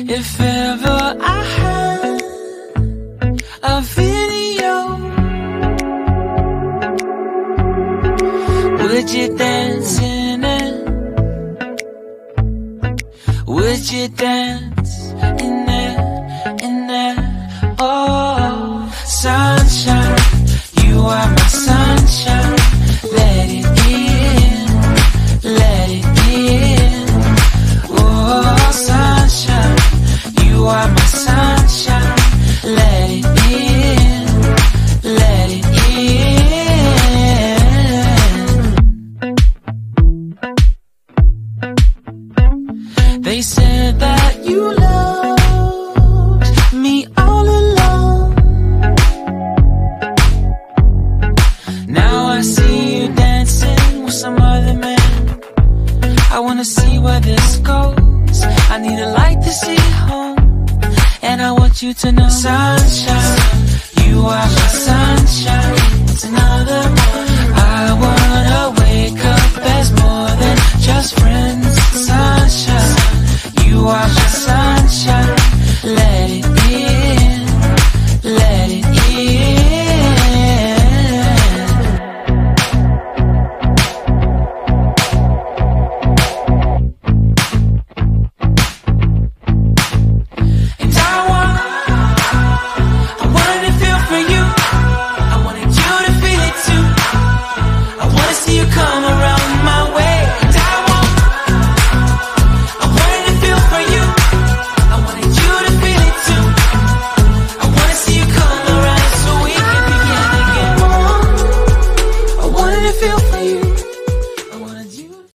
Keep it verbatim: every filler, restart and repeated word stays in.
If ever I had a video, would you dance in it? Would you dance in it, in it? Oh, sunshine, you are my sunshine. Let it in, let it in. Oh, sunshine, you are my sunshine. Let it in, let it in. They said that you loved me all along. Now I see you dancing with some other man. I wanna see where this goes. I need a light to see home, and I want you to know, sunshine, you are my sunshine. It's another